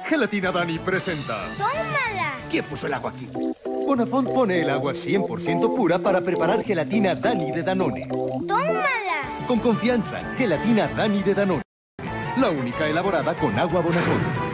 Gelatina Dani presenta. ¡Tómala! ¿Quién puso el agua aquí? Bonafont pone el agua 100% pura para preparar gelatina Dani de Danone. ¡Tómala! Con confianza, gelatina Dani de Danone. La única elaborada con agua Bonafont.